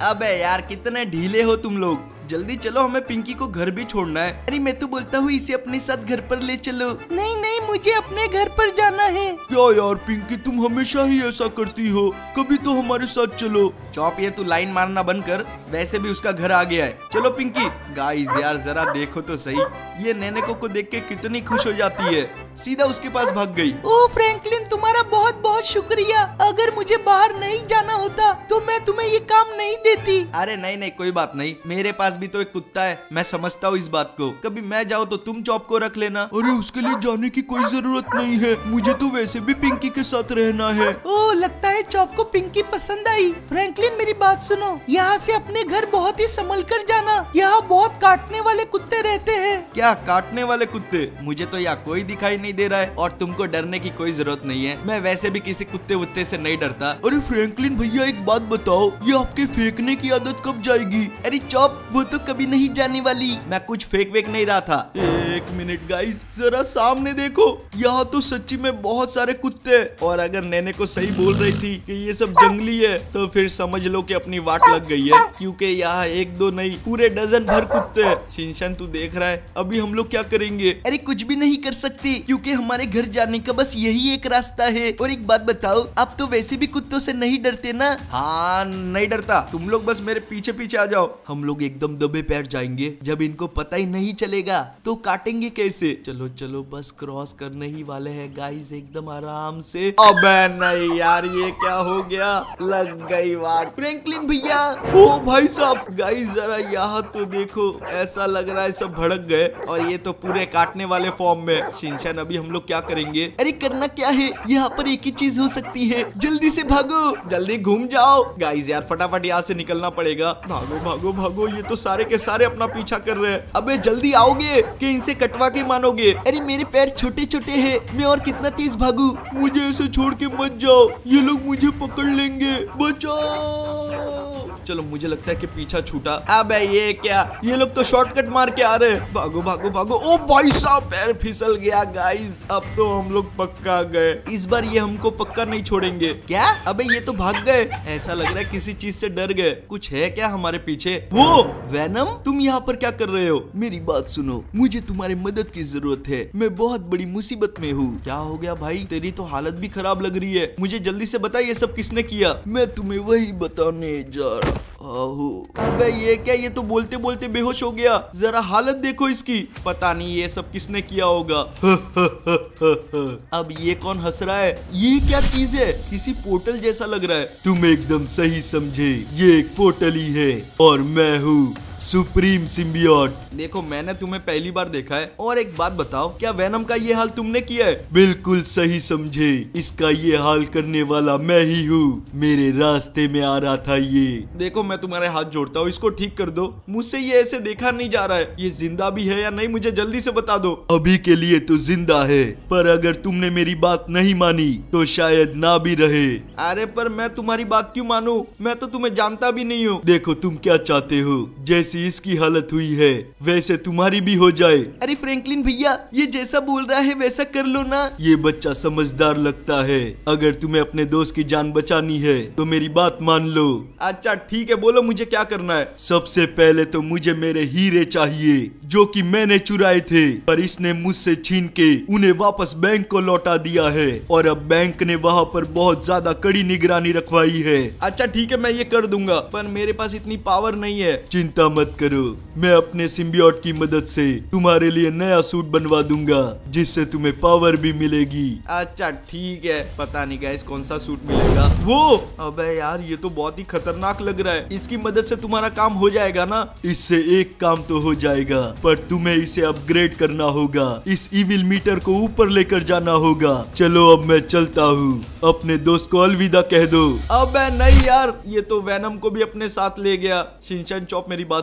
अबे यार कितने ढीले हो तुम लोग, जल्दी चलो, हमें पिंकी को घर भी छोड़ना है। अरे मैं तो बोलता हूँ इसे अपने साथ घर पर ले चलो। नहीं नहीं, मुझे अपने घर पर जाना है। क्या यार पिंकी, तुम हमेशा ही ऐसा करती हो, कभी तो हमारे साथ चलो। चौप, ये तू लाइन मारना बंद कर, वैसे भी उसका घर आ गया है। चलो पिंकी। गाइस यार जरा देखो तो सही, ये नैनेको को देख के कितनी खुश हो जाती है, सीधा उसके पास भाग गई। ओह फ्रैंकलिन, तुम्हारा बहुत बहुत शुक्रिया। अगर मुझे बाहर नहीं जाना होता तो मैं तुम्हें ये काम नहीं देती। अरे नहीं नहीं, कोई बात नहीं, मेरे पास भी तो एक कुत्ता है, मैं समझता हूँ इस बात को। कभी मैं जाऊँ तो तुम चौप को रख लेना। अरे उसके लिए जाने की कोई जरूरत नहीं है, मुझे तो वैसे भी पिंकी के साथ रहना है। ओह लगता है चौप को पिंकी पसंद आई। फ्रैंकलिन मेरी बात सुनो, यहाँ से अपने घर बहुत ही संभल कर जाना, यहाँ बहुत काटने वाले कुत्ते रहते हैं। क्या काटने वाले कुत्ते? मुझे तो यहाँ कोई दिखाई नहीं दे रहा है, और तुमको डरने की कोई जरूरत नहीं है, मैं वैसे भी किसी कुत्ते वुत्ते से नहीं डरता। अरे फ्रैंकलिन भैया एक बात बताओ, ये आपके फेंकने की आदत कब जाएगी? अरे चौप, वो तो कभी नहीं जाने वाली, मैं कुछ फेक वेक नहीं रहा था। एक मिनट गाइस, जरा सामने देखो, यहाँ तो सच्ची में बहुत सारे कुत्ते हैं। और अगर नैने को सही बोल रही थी कि ये सब जंगली है, तो फिर समझ लो कि अपनी वाट लग गई है, क्योंकि यहाँ एक दो नहीं पूरे डजन भर कुत्ते हैं। शिनचैन तू देख रहा है, अभी हम लोग क्या करेंगे? अरे कुछ भी नहीं कर सकते, क्योंकि हमारे घर जाने का बस यही एक रास्ता है। और एक बात बताओ, आप तो वैसे भी कुत्तों से नहीं डरते ना? हाँ नहीं डरता, तुम लोग बस मेरे पीछे पीछे आ जाओ, हम लोग एकदम दबे पैर जाएंगे, जब इनको पता ही नहीं चलेगा तो काटेंगे कैसे। चलो चलो, बस क्रॉस करने ही वाले हैं गाइस, एकदम आराम से। अबे नहीं यार, ये क्या हो गया, लग गई वाट। फ्रैंकलिन भैया, ओ भाई साहब, गाइस जरा यहाँ तो देखो, ऐसा लग रहा है सब भड़क गए, और ये तो पूरे काटने वाले फॉर्म में। शिनचैन अभी हम लोग क्या करेंगे? अरे करना क्या है, यहाँ पर एक ही चीज हो सकती है, जल्दी से भागो, जल्दी घूम जाओ। गाइस यार फटाफट यहाँ से निकलना पड़ेगा, भागो भागो भागो, ये तो सारे के सारे अपना पीछा कर रहे हैं। अबे जल्दी आओगे कि इनसे कटवा के मानोगे? अरे मेरे पैर छोटे छोटे हैं, मैं और कितना तेज भागू? मुझे ऐसे छोड़ के मत जाओ, ये लोग मुझे पकड़ लेंगे, बचाओ। चलो मुझे लगता है कि पीछा छूटा। अबे ये क्या, ये लोग तो शॉर्टकट मार के आ रहे हैं, भागो भागो भागो। ओ भाई साहब, पैर फिसल गया गाइस, अब तो हम लोग पक्का गए, इस बार ये हमको पक्का नहीं छोड़ेंगे। क्या? अबे ये तो भाग गए, ऐसा लग रहा है किसी चीज से डर गए। कुछ है क्या हमारे पीछे? वो वेनम, तुम यहाँ पर क्या कर रहे हो? मेरी बात सुनो, मुझे तुम्हारी मदद की जरूरत है, मैं बहुत बड़ी मुसीबत में हूँ। क्या हो गया भाई, तेरी तो हालत भी खराब लग रही है, मुझे जल्दी से बता ये सब किसने किया? मैं तुम्हें वही बताने जा रहा हूँ। अबे ये क्या, ये तो बोलते बोलते बेहोश हो गया, जरा हालत देखो इसकी, पता नहीं ये सब किसने किया होगा। अब ये कौन हंस रहा है? ये क्या चीज है, किसी पोर्टल जैसा लग रहा है। तुम एकदम सही समझे, ये एक पोर्टल ही है, और मैं हूँ सुप्रीम सिम्बियोट। देखो मैंने तुम्हें पहली बार देखा है, और एक बात बताओ, क्या वेनम का ये हाल तुमने किया है? बिल्कुल सही समझे, इसका ये हाल करने वाला मैं ही हूँ, मेरे रास्ते में आ रहा था ये। देखो मैं तुम्हारे हाथ जोड़ता हूँ, इसको ठीक कर दो, मुझसे ये ऐसे देखा नहीं जा रहा है, ये जिंदा भी है या नहीं मुझे जल्दी से बता दो। अभी के लिए तो जिंदा है, पर अगर तुमने मेरी बात नहीं मानी तो शायद ना भी रहे। अरे पर मैं तुम्हारी बात क्यों मानूं, मैं तो तुम्हें जानता भी नहीं हूँ। देखो तुम क्या चाहते हो, जैसे इसकी हालत हुई है वैसे तुम्हारी भी हो जाए। अरे फ्रैंकलिन भैया, ये जैसा बोल रहा है वैसा कर लो ना। ये बच्चा समझदार लगता है, अगर तुम्हें अपने दोस्त की जान बचानी है तो मेरी बात मान लो। अच्छा ठीक है, बोलो मुझे क्या करना है? सबसे पहले तो मुझे मेरे हीरे चाहिए, जो कि मैंने चुराए थे, पर इसने मुझसे छीन के उन्हें वापस बैंक को लौटा दिया है, और अब बैंक ने वहाँ पर बहुत ज्यादा कड़ी निगरानी रखवाई है। अच्छा ठीक है, मैं ये कर दूंगा, पर मेरे पास इतनी पावर नहीं है। चिंता मत करो, मैं अपने सिम्बियोट की मदद से तुम्हारे लिए नया सूट बनवा दूंगा, जिससे तुम्हें पावर भी मिलेगी। अच्छा ठीक है, पता नहीं गाइस कौन सा सूट मिलेगा। वो अबे यार, ये तो बहुत ही खतरनाक लग रहा है, इसकी मदद से तुम्हारा काम हो जाएगा ना? इससे एक काम तो हो जाएगा, पर तुम्हें इसे अपग्रेड करना होगा, इस इविल मीटर को ऊपर लेकर जाना होगा। चलो अब मैं चलता हूँ, अपने दोस्त को अलविदा कह दो। अबे नहीं यार, ये तो वेनम को भी अपने साथ ले गया। शिनचैन चॉप मेरी बात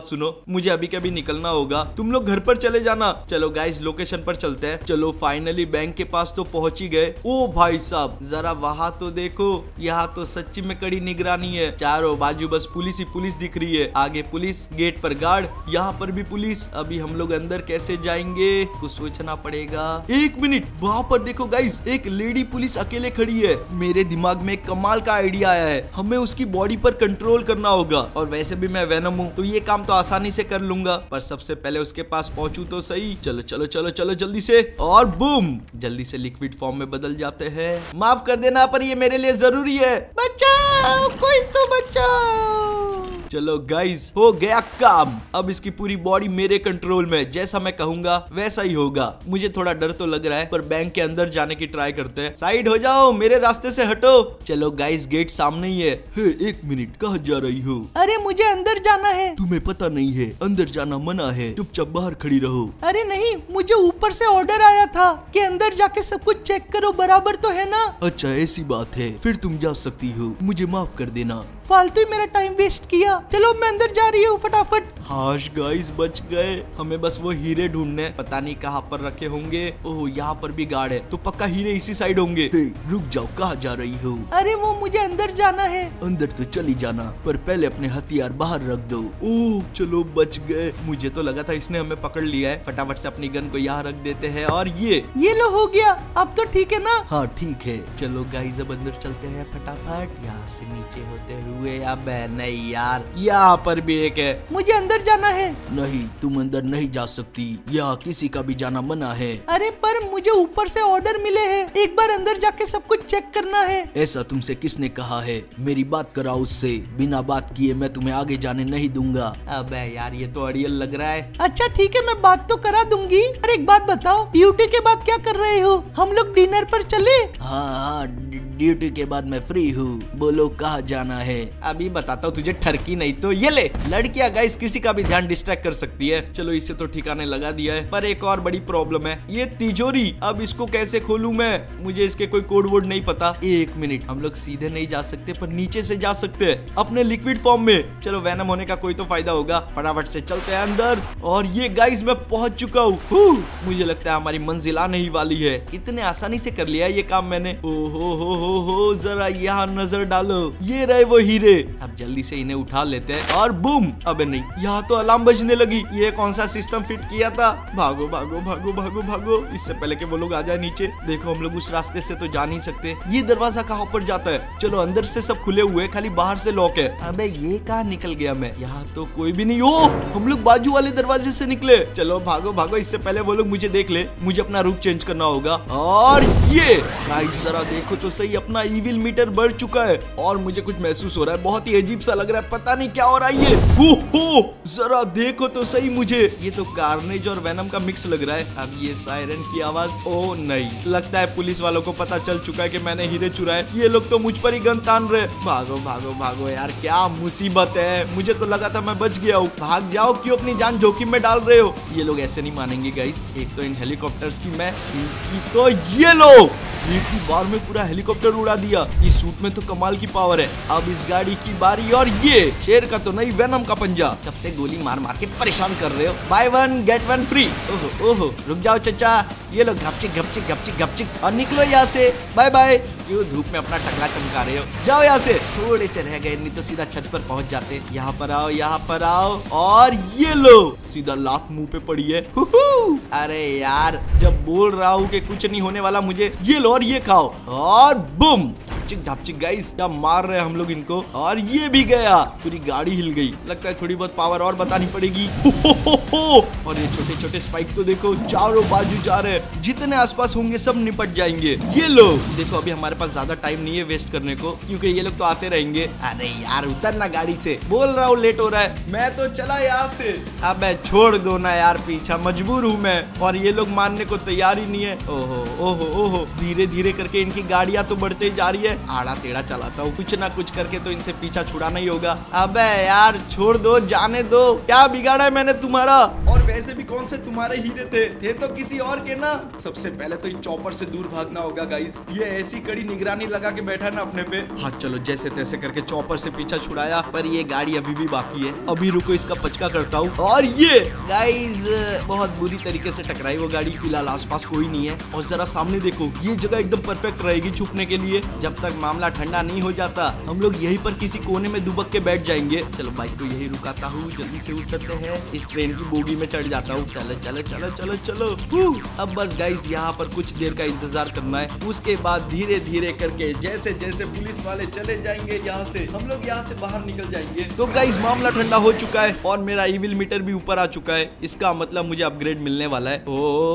सुनो, मुझे अभी कभी निकलना होगा, तुम लोग घर पर चले जाना। चलो गाइस लोकेशन पर चलते हैं। चलो फाइनली बैंक के पास तो पहुंच ही गए। ओ भाई साहब जरा वहाँ तो देखो, यहाँ तो सच्ची में कड़ी निगरानी है। चारों बाजू बस पुलिस ही पुलिस दिख रही है। आगे पुलिस, गेट पर गार्ड, यहाँ पर भी पुलिस। अभी हम लोग अंदर कैसे जाएंगे, कुछ सोचना पड़ेगा। एक मिनट, वहाँ पर देखो गाइस, एक लेडी पुलिस अकेले खड़ी है। मेरे दिमाग में एक कमाल का आइडिया आया है, हमें उसकी बॉडी पर कंट्रोल करना होगा। और वैसे भी मैं वेनम हूँ तो ये काम तो आसानी से कर लूंगा, पर सबसे पहले उसके पास पहुंचूं तो सही। चलो चलो चलो चलो जल्दी से, और बूम, जल्दी से लिक्विड फॉर्म में बदल जाते हैं। माफ कर देना पर ये मेरे लिए जरूरी है। बचाओ, कोई तो बचाओ। चलो गाइस हो गया काम। अब इसकी पूरी बॉडी मेरे कंट्रोल में, जैसा मैं कहूंगा वैसा ही होगा। मुझे थोड़ा डर तो लग रहा है, पर बैंक के अंदर जाने की ट्राई करते हैं। साइड हो जाओ, मेरे रास्ते से हटो। चलो गाइस गेट सामने ही है। हे, एक मिनट, कहाँ जा रही हो? अरे मुझे अंदर जाना है। तुम्हें पता नहीं है अंदर जाना मना है, चुपचाप बाहर खड़ी रहो। अरे नहीं, मुझे ऊपर से ऑर्डर आया था कि अंदर जाके सब कुछ चेक करो, बराबर तो है ना? अच्छा ऐसी बात है, फिर तुम जा सकती हो, मुझे माफ कर देना। फालतू ही मेरा टाइम वेस्ट किया। चलो मैं अंदर जा रही हूँ फटाफट। हाश गाइस बच गए। हमें बस वो हीरे ढूंढने, पता नहीं कहाँ पर रखे होंगे। ओह यहाँ पर भी गार्ड है, तो पक्का हीरे इसी साइड होंगे। हे, रुक जाओ, कहाँ जा रही हो? अरे वो मुझे अंदर जाना है। अंदर तो चली जाना, पर पहले अपने हथियार बाहर रख दो। ओह चलो बच गए। मुझे तो लगा था इसने हमें पकड़ लिया है। फटाफट से अपनी गन को यहाँ रख देते हैं। और ये लो हो गया, अब तो ठीक है ना? हाँ ठीक है। चलो गाइस अब अंदर चलते हैं फटाफट, यहाँ से नीचे होते हुए। अब नहीं यार, यहाँ पर भी एक है। मुझे अंदर जाना है। नहीं, तुम अंदर नहीं जा सकती, यहाँ किसी का भी जाना मना है। अरे पर मुझे ऊपर से ऑर्डर मिले हैं, एक बार अंदर जाके सब कुछ चेक करना है। ऐसा तुमसे किसने कहा है? मेरी बात कराओ उससे, बिना बात किए मैं तुम्हें आगे जाने नहीं दूंगा। अबे यार ये तो अड़ियल लग रहा है। अच्छा ठीक है, मैं बात तो करा दूंगी। अरे एक बात बताओ, ड्यूटी के बाद क्या कर रहे हो? हम लोग डिनर पर चले? हाँ, ड्यूटी के बाद मैं फ्री हूँ, बोलो कहाँ जाना है? अभी बताता हूँ तुझे, ठरकी नहीं तो ये ले। लड़कियां गाइस किसी का भी ध्यान डिस्ट्रैक्ट कर सकती है। चलो इसे तो ठिकाने लगा दिया है, पर एक और बड़ी प्रॉब्लम है, ये तिजोरी। अब इसको कैसे खोलूं मैं? मुझे इसके कोई कोड वोड नहीं पता। एक मिनट, हम लोग सीधे नहीं जा सकते, पर नीचे से जा सकते हैं अपने लिक्विड फॉर्म में। चलो वेनम होने का कोई तो फायदा होगा। फटाफट से चलते हैं अंदर। और ये गाइस मैं पहुंच चुका हूँ। मुझे लगता है हमारी मंजिल आने ही वाली है। इतने आसानी से कर लिया ये काम मैंने। हो जरा यहाँ नजर डालो, ये रहे वो हीरे। अब जल्दी से इन्हें उठा लेते हैं और बूम। अबे नहीं, यहाँ तो अलार्म बजने लगी। ये कौन सा सिस्टम फिट किया था? भागो भागो भागो भागो भागो, इससे पहले कि वो लोग आ जाए नीचे। देखो हम लोग उस रास्ते से तो जा नहीं सकते। ये दरवाजा कहाँ पर जाता है? चलो अंदर से सब खुले हुए, खाली बाहर से लॉक है। अबे ये कहाँ निकल गया मैं? यहाँ तो कोई भी नहीं। ओ हम लोग बाजू वाले दरवाजे से निकले। चलो भागो भागो, इससे पहले वो लोग मुझे देख ले। मुझे अपना रूप चेंज करना होगा। और ये गाइस जरा देखो तो सही, अपना ईविल मीटर बढ़ चुका है और मुझे कुछ महसूस हो रहा है, बहुत ही अजीब सा लग रहा है। पता नहीं क्या हो रहा है ये। हो जरा देखो तो सही मुझे, ये तो कार्नेज और वेनम का मिक्स लग रहा है। अब ये सायरन की आवाज। ओ नहीं, लगता है पुलिस वालों को पता चल चुका है कि मैंने हीरे चुराए। ये लोग तो मुझ पर ही गन तान रहे। भागो भागो भागो यार, क्या मुसीबत है। मुझे तो लगा था मैं बच गया हूँ। भाग जाओ, क्यों अपनी जान जोखिम में डाल रहे हो? ये लोग ऐसे नहीं मानेंगे गाइस। एक तो इन हेलीकॉप्टर्स की मैं, तो ये लो एक ही बार में पूरा हेलीकॉप्टर उड़ा दिया। इस सूट में तो कमाल की पावर है। अब इस गाड़ी की बारी, और ये शेर का तो नहीं, वेनम का पंजा। कब से गोली मार मार के परेशान कर रहे हो। Buy one get one free. ओहो ओहो, रुक जाओ चचा। ये लोग घपचिक घपचिक घपचिक घपचिक, और निकलो यहाँ से। Bye bye. क्यों धूप में अपना टकला चमका रहे हो? जाओ यहाँ से। थोड़े से रह गए, नहीं तो सीधा छत पर पहुंच जाते। यहाँ पर आओ, यहाँ पर आओ, और ये लो सीधा लात मुंह पे पड़ी है। अरे यार, जब बोल रहा हूँ कि कुछ नहीं होने वाला मुझे, ये लो और ये खाओ, और बूम ढपचिक गाइस, क्या मार रहे हैं हम लोग इनको। और ये भी गया, पूरी गाड़ी हिल गई। लगता है थोड़ी बहुत पावर और बतानी पड़ेगी। और ये छोटे छोटे स्पाइक तो देखो, चारों बाजू जा रहे हैं। जितने आसपास होंगे सब निपट जाएंगे। ये लो देखो, अभी हमारे पास ज्यादा टाइम नहीं है वेस्ट करने को, क्योंकि ये लोग तो आते रहेंगे। अरे यार उतरना गाड़ी से, बोल रहा हूँ लेट हो रहा है। मैं तो चला यहाँ से। अब छोड़ दो ना यार पीछा, मजबूर हूँ मैं। और ये लोग मानने को तैयार ही नहीं है। ओहो ओहो ओहो, धीरे धीरे करके इनकी गाड़ियां तो बढ़ते जा रही है। आड़ा टेढ़ा चलाता हूँ, कुछ ना कुछ करके तो इनसे पीछा छुड़ाना ही होगा। अबे यार छोड़ दो, जाने दो, क्या बिगाड़ा है मैंने तुम्हारा। और वैसे भी कौन से तुम्हारे हीरे थे तो किसी और के ना। सबसे पहले तो चॉपर से दूर भागना होगा गाइस। ये ऐसी कड़ी निगरानी लगा के बैठा ना अपने पे। हाँ चलो जैसे तैसे करके चॉपर से पीछा छुड़ाया, पर ये गाड़ी अभी भी बाकी है। अभी रुको इसका पचका करता हूँ। और ये गाइस बहुत बुरी तरीके से टकराई वो गाड़ी। फिलहाल आसपास कोई नहीं है और जरा सामने देखो, ये जगह एकदम परफेक्ट रहेगी छुपने के लिए। जब तक मामला ठंडा नहीं हो जाता हम लोग यहीं पर किसी कोने में दुबक के बैठ जाएंगे। चलो बाइक को यही रुकाता हूँ, जल्दी से उतरते हैं। इस ट्रेन की बोगी में चढ़ जाता हूँ। चलो चलो चलो चलो चलो। अब बस गाइस यहाँ पर कुछ देर का इंतजार करना है। उसके बाद धीरे धीरे करके जैसे जैसे पुलिस वाले चले जाएंगे यहाँ से, हम लोग यहाँ से बाहर निकल जाएंगे। तो गाइस मामला ठंडा हो चुका है और मेरा इविल मीटर भी ऊपर आ चुका है। इसका मतलब मुझे अपग्रेड मिलने वाला है।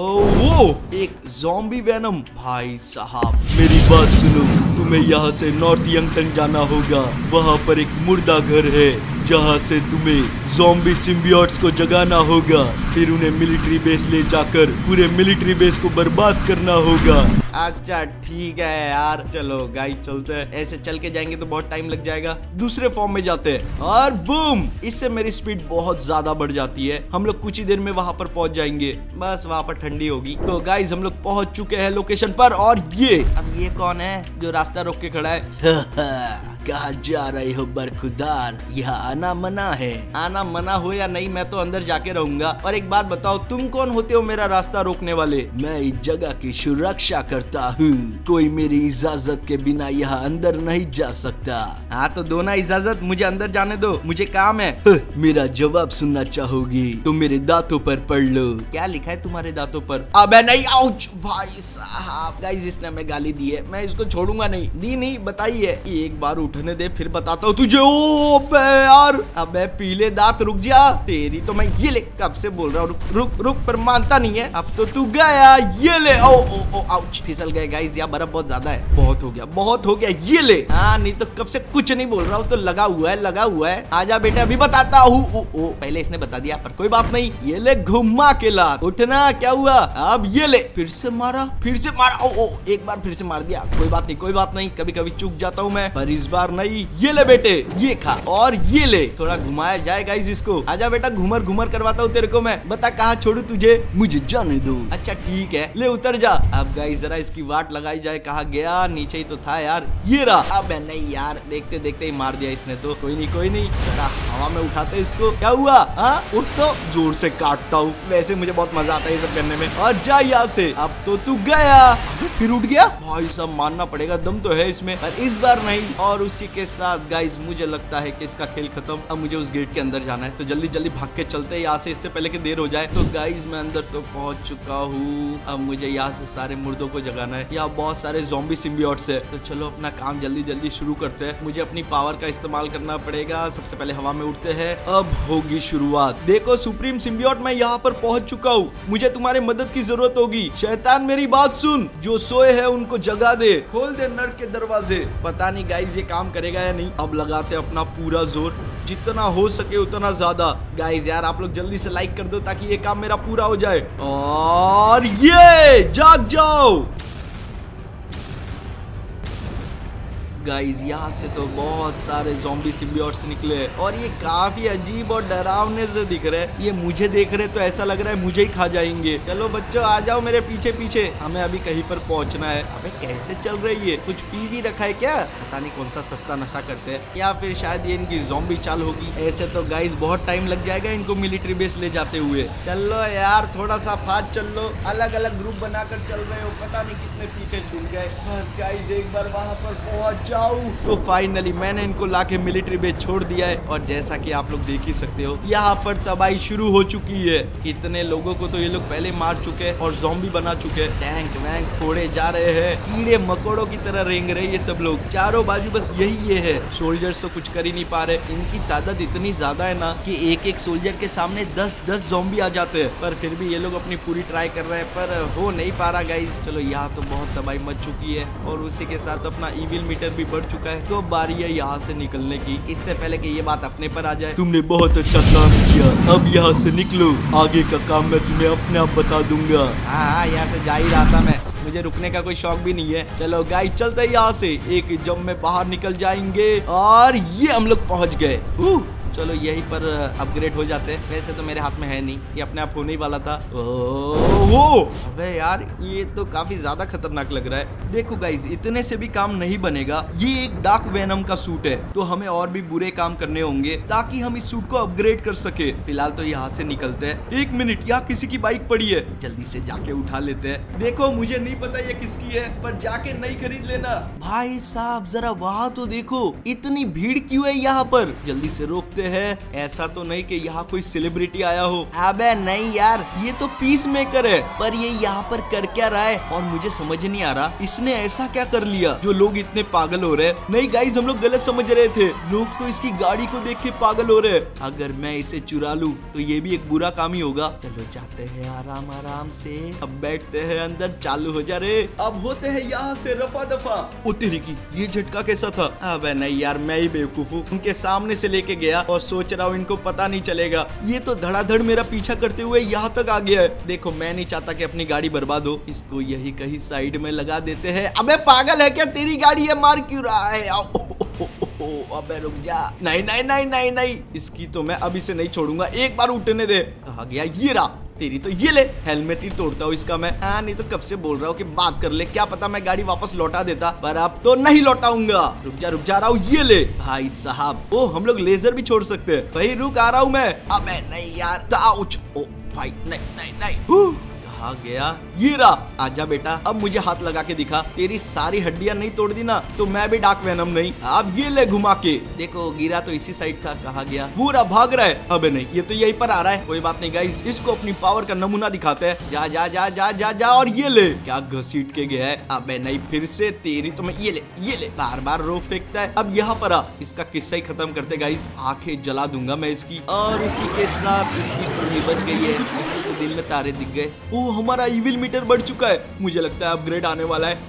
वो एक ज़ॉम्बी वेनम। भाई साहब मेरी बात सुनो, तुम्हें यहाँ से नॉर्थ यंगटन जाना होगा। वहाँ पर एक मुर्दा घर है जहाँ से तुम्हें ज़ॉम्बी सिम्बियोट्स को जगाना होगा। फिर उन्हें मिलिट्री बेस ले जाकर पूरे मिलिट्री बेस को बर्बाद करना होगा। अच्छा ठीक है यार, चलो गाइस चलते हैं। ऐसे चल के जाएंगे तो बहुत टाइम लग जाएगा। दूसरे फॉर्म में जाते हैं और बूम, इससे मेरी स्पीड बहुत ज्यादा बढ़ जाती है। हम लोग कुछ ही देर में वहां पर पहुंच जाएंगे। बस वहां पर ठंडी होगी। तो गाइस हम लोग पहुंच चुके हैं लोकेशन पर। और ये अब ये कौन है जो रास्ता रोक के खड़ा है? कहाँ जा रहे हो बरखुदार? यहाँ आना मना है। आना मना हो या नहीं, मैं तो अंदर जाके रहूंगा। और एक बात बताओ, तुम कौन होते हो मेरा रास्ता रोकने वाले? मैं इस जगह की सुरक्षा करता हूँ। कोई मेरी इजाजत के बिना यहाँ अंदर नहीं जा सकता। हाँ तो दो ना इजाजत, मुझे अंदर जाने दो, मुझे काम है। मेरा जवाब सुनना चाहोगी तो मेरे दांतों पर पढ़ लो। क्या लिखा है तुम्हारे दांतों पर? अबे नहीं, आउच भाई साहब। गाइस इसने हमें गाली दी है, मैं इसको छोड़ूंगा नहीं। दी नहीं बताइए, एक बार उठने दे फिर बताता हूँ तुझे। ओ अबे यार, अबे पीले दांत रुक जा, तेरी तो मैं ये ले कब से बोल रहा हूँ रुक रुक रुक, पर मानता नहीं है। अब तो तू गया, ये ले। ओ ओ ओ आउच, फिसल गए गाइस। यहाँ बर्फ बहुत ज्यादा है। बहुत हो गया बहुत हो गया, ये ले। हाँ नहीं तो कब से कुछ नहीं बोल रहा हूँ, तो लगा हुआ है लगा हुआ है। आजा बेटे अभी बताता हूँ। ओ पहले इसने बता दिया, पर कोई बात नहीं। ये ले घुमा के लात। उठना, क्या हुआ? अब ये ले, फिर से मारा फिर से मारा। ओ एक बार फिर से मार दिया। कोई बात नहीं कोई बात नहीं, कभी कभी चूक जाता हूँ मैं, पर इस बार नहीं। ये ले बेटे, ये खा और ये ले। थोड़ा घुमाया जाए गाइस इसको। आजा बेटा, घुमर घुमर करवाता हूँ तेरे को मैं। बता कहाँ छोड़ू तुझे? मुझे जाने दो। अच्छा ठीक है, ले उतर जा। अब गाइस जरा इसकी वाट लगाई जाए। कहाँ गया? नीचे ही तो था यार। ये रहा। अब नहीं यार, देखते देखते ही मार दिया इसने तो। कोई नहीं कोई नहीं, जरा हवा में उठाते इसको। क्या हुआ? हाँ उठ तो, जोर से काटता हूँ। वैसे मुझे बहुत मजा आता है ये सब करने में। और जा यहाँ से। अब तो तू गया, फिर उठ गया। भाई सब मानना पड़ेगा, दम तो है इसमें, पर इस बार नहीं। और उसी के साथ गाइस मुझे लगता है कि इसका खेल खत्म। अब मुझे उस गेट के अंदर जाना है, तो जल्दी जल्दी भाग के चलते हैं यहाँ से, इससे पहले कि देर हो जाए। तो गाइस मैं अंदर तो पहुंच चुका हूँ। अब मुझे यहाँ से सारे मुर्दों को जगाना है। यहाँ बहुत सारे ज़ॉम्बी सिम्बियोट्स है, तो चलो अपना काम जल्दी जल्दी शुरू करते हैं। मुझे अपनी पावर का इस्तेमाल करना पड़ेगा। सबसे पहले हवा में उठते हैं। अब होगी शुरुआत। देखो सुप्रीम सिम्बियोट, मैं यहाँ पर पहुंच चुका हूँ। मुझे तुम्हारी मदद की जरूरत होगी। शैतान मेरी बात सुन, जो सोए हैं उनको जगा दे, खोल दे नर्क के दरवाजे। पता नहीं गाइस ये काम करेगा या नहीं। अब लगाते अपना पूरा जोर, जितना हो सके उतना ज्यादा। गाइस यार आप लोग जल्दी से लाइक कर दो ताकि ये काम मेरा पूरा हो जाए। और ये जाग जाओ गाइस। यहाँ से तो बहुत सारे ज़ॉम्बी सिम्बियोट्स निकले और ये काफी अजीब और डरावने से दिख रहे हैं। ये मुझे देख रहे तो ऐसा लग रहा है मुझे ही खा जाएंगे। चलो बच्चों आ जाओ मेरे पीछे पीछे, हमें अभी कहीं पर पहुंचना है। अबे कैसे चल रही है? कुछ पी भी रखा है क्या? पता नहीं कौन सा सस्ता नशा करते हैं, या फिर शायद ये इनकी ज़ॉम्बी चाल होगी। ऐसे तो गाइस बहुत टाइम लग जाएगा इनको मिलिट्री बेस ले जाते हुए। चलो यार थोड़ा सा फास्ट चल लो, अलग अलग ग्रुप बनाकर चल रहे हो, पता नहीं कितने पीछे छूट गए। बस गाइस एक बार वहां पर पहुंच तो फाइनली मैंने इनको लाके मिलिट्री बेस छोड़ दिया है। और जैसा कि आप लोग देख ही सकते हो यहाँ पर तबाही शुरू हो चुकी है। कितने लोगों को तो ये लोग पहले मार चुके हैं और ज़ॉम्बी बना चुके हैं। टैंक वैंक फोड़े जा रहे हैं, कीड़े मकोड़ों की तरह रेंग रहे ये सब लोग। चारों बाजू बस यही ये है। सोल्जर्स तो कुछ कर ही नहीं पा रहे। इनकी तादाद इतनी ज्यादा है ना कि एक एक सोल्जर के सामने 10-10 ज़ॉम्बी आ जाते हैं। पर फिर भी ये लोग अपनी पूरी ट्राई कर रहे हैं, पर हो नहीं पा रहा गाइस। चलो यहाँ तो बहुत तबाही मच चुकी है और उसी के साथ अपना इविल मीटर भी बढ़ चुका है। तो बारी है यहाँ से निकलने की, इससे पहले कि ये बात अपने पर आ जाए। तुमने बहुत अच्छा काम किया, अब यहाँ से निकलो। आगे का काम मैं तुम्हें अपने आप बता दूंगा। हाँ यहाँ से जा ही रहा था मैं, मुझे रुकने का कोई शौक भी नहीं है। चलो गाइस चलते यहाँ से, एक जंप में बाहर निकल जाएंगे। और ये हम लोग पहुँच गए। चलो यही पर अपग्रेड हो जाते। वैसे तो मेरे हाथ में है नहीं, ये अपने आप होने ही वाला था। ओह अबे यार ये तो काफी ज्यादा खतरनाक लग रहा है। देखो गाइस इतने से भी काम नहीं बनेगा, ये एक डार्क वेनम का सूट है, तो हमें और भी बुरे काम करने होंगे ताकि हम इस सूट को अपग्रेड कर सके। फिलहाल तो यहाँ से निकलते हैं। एक मिनट, यहाँ किसी की बाइक पड़ी है, जल्दी से जाके उठा लेते हैं। देखो मुझे नहीं पता ये किसकी है, पर जाके नई खरीद लेना। भाई साहब जरा वहाँ तो देखो, इतनी भीड़ क्यों है यहाँ पर? जल्दी से रोकते हैं। ऐसा तो नहीं कि यहाँ कोई सेलिब्रिटी आया हो। अबे नहीं यार, ये तो पीस मेकर है, पर ये यहाँ पर कर क्या रहा है और मुझे समझ नहीं आ रहा इसने ऐसा क्या कर लिया जो लोग इतने पागल हो रहे हैं। नहीं गाइस हम लोग गलत समझ रहे थे, लोग तो इसकी गाड़ी को देख के पागल हो रहे हैं। अगर मैं इसे चुरा लूं तो ये भी एक बुरा काम ही होगा। चलो जाते हैं आराम आराम से, अब बैठते हैं अंदर, चालू हो जा रे। अब होते हैं यहाँ से रफा दफा। ओ तेरी की, ये झटका कैसा था? अबे नहीं यार मैं ही बेवकूफ हूँ, उनके सामने से लेके गया और सोच रहा हूँ इनको पता नहीं चलेगा। ये तो धड़ाधड़ मेरा पीछा करते हुए यहाँ तक आ गया है। देखो मैं नहीं चाहता कि अपनी गाड़ी बर्बाद हो, इसको यही कहीं साइड में लगा देते हैं। अबे पागल है क्या, तेरी गाड़ी है, मार क्यों रहा है? अबे रुक जा। नहीं नहीं नहीं नहीं नहीं, इसकी तो मैं अभी से नहीं छोड़ूंगा, एक बार उठने दे। कहाँ गया? ये रहा। तेरी तो ये ले, हेलमेट ही तोड़ता हूँ इसका मैं। हाँ नहीं तो कब से बोल रहा हूँ कि बात कर ले, क्या पता मैं गाड़ी वापस लौटा देता, पर अब तो नहीं लौटाऊंगा। रुक जा रहा हूँ, ये ले। भाई साहब ओ हम लोग लेजर भी छोड़ सकते हैं। भाई रुक आ रहा हूँ मैं। अबे नहीं यार, ओ भाई नहीं नहीं नहीं, कहाँ गया? ये रहा। आजा बेटा, अब मुझे हाथ लगा के दिखा। तेरी सारी हड्डियां नहीं तोड़ दी ना तो मैं भी डार्क वेनम नहीं। अब ये ले घुमा के। देखो गिरा तो इसी साइड था, कहाँ गया? पूरा भाग रहा है। अबे नहीं, ये तो यहीं पर आ रहा है। कोई बात नहीं गाइस, इसको अपनी पावर का नमूना दिखाते हैं। जा जा जा जा जा जा, और ये ले। क्या घसीट के गया है? अबे नहीं, फिर से तेरी तो मैं, ये ले। बार बार रोक फेंकता है। अब यहाँ पर आ, इसका किस्सा ही खत्म करते गाइस। आंखें जला दूंगा मैं इसकी, और इसी के साथ इसकी कुंडली बच गई है। इसके तो दिल में तारे दिख गए। ओ हमारा इविल मीटर बढ़ चुका है, मुझे लगता है अपग्रेड आने वाला है।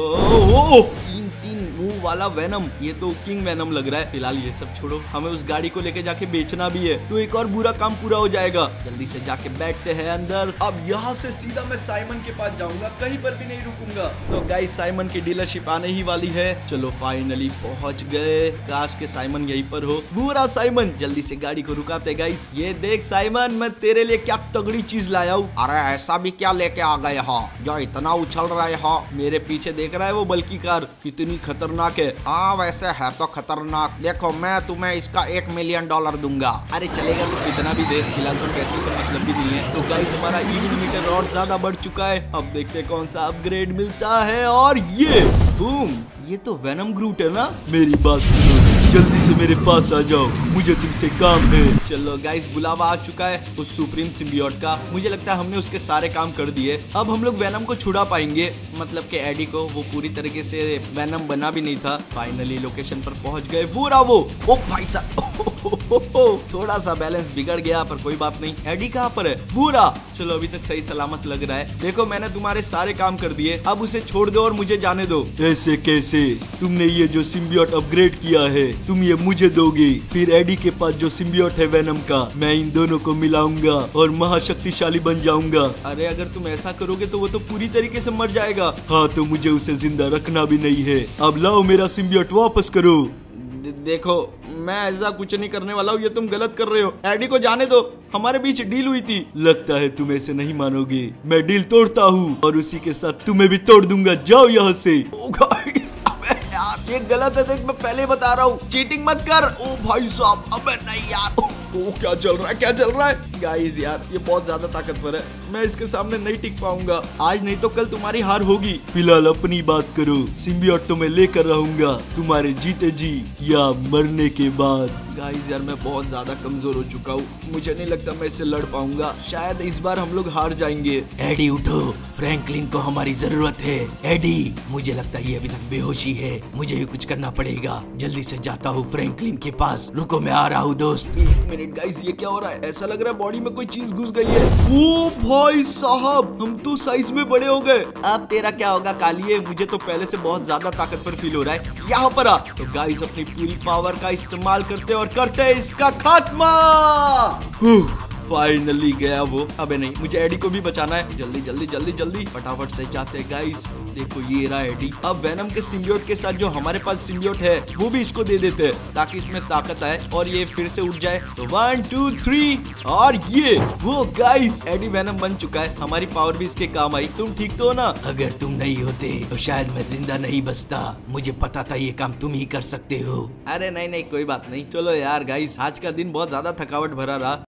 ओ तीन मुंह वाला वेनम, ये तो किंग वेनम लग रहा है। फिलहाल ये सब छोड़ो, हमें उस गाड़ी को लेके जाके बेचना भी है, तो एक और बुरा काम पूरा हो जाएगा। जल्दी से जाके बैठते हैं अंदर। अब यहाँ से सीधा मैं साइमन के पास जाऊंगा, कहीं पर भी नहीं रुकूंगा। तो गाइस साइमन की डीलरशिप आने ही वाली है। चलो फाइनली पहुंच गए। काश के साइमन यहीं पर हो। बुरा साइमन, जल्दी से गाड़ी को रुकाते गाइस। ये देख साइमन, मैं तेरे लिए क्या तगड़ी चीज लाया हूँ। अरे ऐसा भी क्या लेके आ गए हो जो इतना उछल रहे हो? मेरे पीछे देख रहा है वो बल्कि कार, कितनी खतरनाक है। हाँ वैसे है तो खतरनाक। देखो मैं तुम्हें इसका $1 मिलियन दूंगा। अरे चलेगा तो कितना भी दे, फिलहाल तो पैसों से मतलब भी नहीं है। तो गाइस हमारा इविल मीटर और ज्यादा बढ़ चुका है। अब देखते हैं कौन सा अपग्रेड मिलता है। और ये बूम, ये तो वेनम ग्रूट है ना? मेरी बात सुनो, जल्दी से मेरे पास आ जाओ, मुझे तुमसे काम है। चलो गाइस बुलावा आ चुका है उस सुप्रीम सिम्बियोट का। मुझे लगता है हमने उसके सारे काम कर दिए। अब हम लोग वेनम को छुड़ा पाएंगे, मतलब कि एडी को। वो पूरी तरीके से वेनम बना भी नहीं था। फाइनली लोकेशन पर पहुंच गए। वो रहा वो। ओ भाई साहब, थोड़ा सा बैलेंस बिगड़ गया, पर कोई बात नहीं। एडी कहाँ पर है? पूरा। चलो अभी तक सही सलामत लग रहा है। देखो मैंने तुम्हारे सारे काम कर दिए, अब उसे छोड़ दो और मुझे जाने दो। ऐसे कैसे? तुमने ये जो सिम्बियोट अपग्रेड किया है तुम ये मुझे दोगे, फिर एडी के पास जो सिम्बियोट है वेनम का, मैं इन दोनों को मिलाऊंगा और महाशक्तिशाली बन जाऊंगा। अरे अगर तुम ऐसा करोगे तो वो तो पूरी तरीके से मर जाएगा। हाँ तो मुझे उसे जिंदा रखना भी नहीं है। अब लाओ मेरा सिम्बियोट वापस करो। देखो मैं ऐसा कुछ नहीं करने वाला हूँ, ये तुम गलत कर रहे हो। एडी को जाने दो, हमारे बीच डील हुई थी। लगता है तुम ऐसे नहीं मानोगे, मैं डील तोड़ता हूँ और उसी के साथ तुम्हें भी तोड़ दूंगा। जाओ यहाँ से। अबे यार ये गलत है, देख मैं पहले बता रहा हूँ, चीटिंग मत कर। ओ भाई साहब, अबे नहीं यार। ओ क्या चल रहा है गाइस? यार ये बहुत ज्यादा ताकतवर है, मैं इसके सामने नहीं टिक पाऊंगा। आज नहीं तो कल तुम्हारी हार होगी। फिलहाल अपनी बात करो, सिम्बियोट तो मैं लेकर रहूंगा तुम्हारे जीते जी या मरने के बाद। गाइस यार मैं बहुत ज्यादा कमजोर हो चुका हूँ, मुझे नहीं लगता मैं इससे लड़ पाऊंगा। शायद इस बार हम लोग हार जाएंगे। एडी उठो, फ्रैंकलिन को हमारी जरूरत है। एडी मुझे लगता है ये अभी तक बेहोशी है, मुझे ही कुछ करना पड़ेगा। जल्दी से जाता हूँ फ्रैंकलिन के पास। रुको मैं आ रहा हूँ दोस्त। एक मिनट गाइस, ये क्या हो रहा है? ऐसा लग रहा है बॉडी में कोई चीज घुस गई है। ओ भाई साहब, हम तो साइज में बड़े हो गए। अब तेरा क्या होगा कालिए? मुझे तो पहले से बहुत ज्यादा ताकतवर फील हो रहा है। यहाँ पर आ। तो गाइस अपनी पूरी पावर का इस्तेमाल करते और करते हैं इसका खात्मा। फाइनली गया वो। अबे नहीं, मुझे एडी को भी बचाना है। जल्दी जल्दी जल्दी जल्दी फटाफट से जाते हैं गाइस। देखो ये रहा एडी। अब वेनम के सिम्बियोट के साथ जो हमारे पास सिम्बियोट है वो भी इसको दे देते हैं ताकि इसमें ताकत आए और ये फिर से उठ जाए। तो 1 2 3 और ये वो गाइस, एडी वेनम बन चुका है। हमारी पावर भी इसके काम आई। तुम ठीक तो हो ना? अगर तुम नहीं होते तो शायद मैं जिंदा नहीं बचता। मुझे पता था ये काम तुम ही कर सकते हो। अरे नहीं नहीं, कोई बात नहीं। चलो यार गाइस, आज का दिन बहुत ज्यादा थकावट भरा रहा।